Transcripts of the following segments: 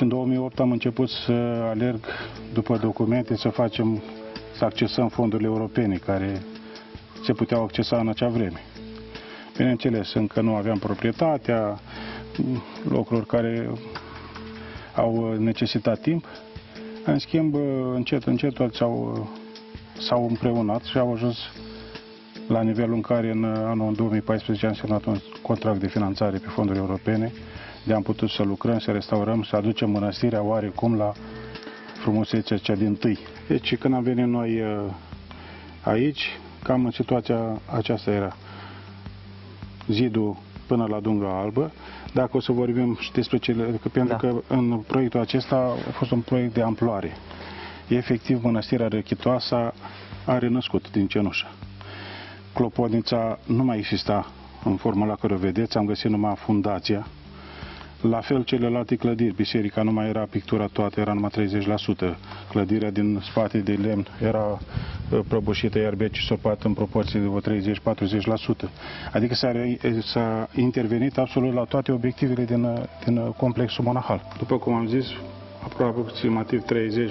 în 2008 am început să alerg după documente, să accesăm fondurile europene care se puteau accesa în acea vreme. Bineînțeles, încă nu aveam proprietatea, lucruri care au necesitat timp. În schimb, încet, încet toți s-au împreunat și au ajuns la nivelul în care în anul 2014 am semnat un contract de finanțare pe fonduri europene, de am putut să lucrăm, să restaurăm, să aducem mănăstirea oarecum la frumusețea cea dintâi. Deci când am venit noi aici, cam în situația aceasta era. Zidul până la Dunga Albă. Dacă o să vorbim și despre pentru că în proiectul acesta a fost un proiect de amploare. Efectiv, mănăstirea Răchitoasa a renăscut din cenușă. Clopotnița nu mai exista în forma la care o vedeți, am găsit numai fundația. La fel, celelalte clădiri, biserica nu mai era pictura toată, era numai 30%. Clădirea din spate de lemn era prăbușită, iar becii sorpat în proporție de 30-40%. Adică s-a intervenit absolut la toate obiectivele din complexul monahal. După cum am zis, aproximativ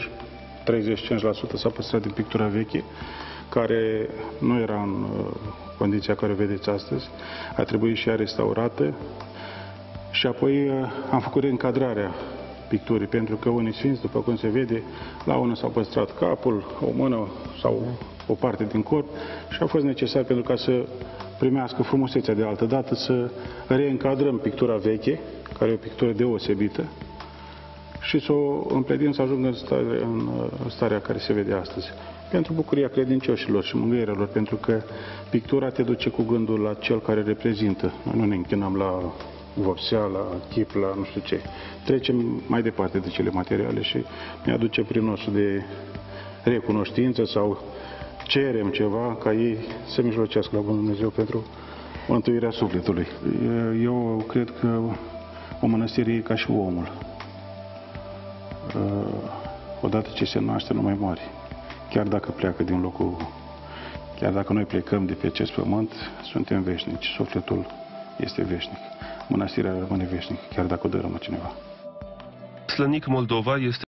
30-35% s-a păstrat din pictura veche, care nu era în condiția care o vedeți astăzi. A trebuit și ea restaurată. Și apoi am făcut reîncadrarea picturii, pentru că unii sfinți, după cum se vede, la unul s-a păstrat capul, o mână sau o parte din corp și a fost necesar pentru ca să primească frumusețea de altă dată, să reîncadrăm pictura veche, care e o pictură deosebită, și să o împletim să ajungă în starea care se vede astăzi. Pentru bucuria credincioșilor și mângâierea lor, pentru că pictura te duce cu gândul la cel care reprezintă. Noi nu ne închinăm la vopsea, la chip, la nu știu ce. Trecem mai departe de cele materiale și ne aduce prin nostru de recunoștință sau cerem ceva ca ei să mijlocească la Bunul Dumnezeu pentru mântuirea sufletului. Eu cred că o mănăstire e ca și omul. Odată ce se naște, nu mai moare. Chiar dacă pleacă din locul, chiar dacă noi plecăm de pe acest pământ, suntem veșnici. Sufletul este veșnic. Mănăstirea rămâne veșnică, chiar dacă o dărâmă cineva. Slănic Moldova este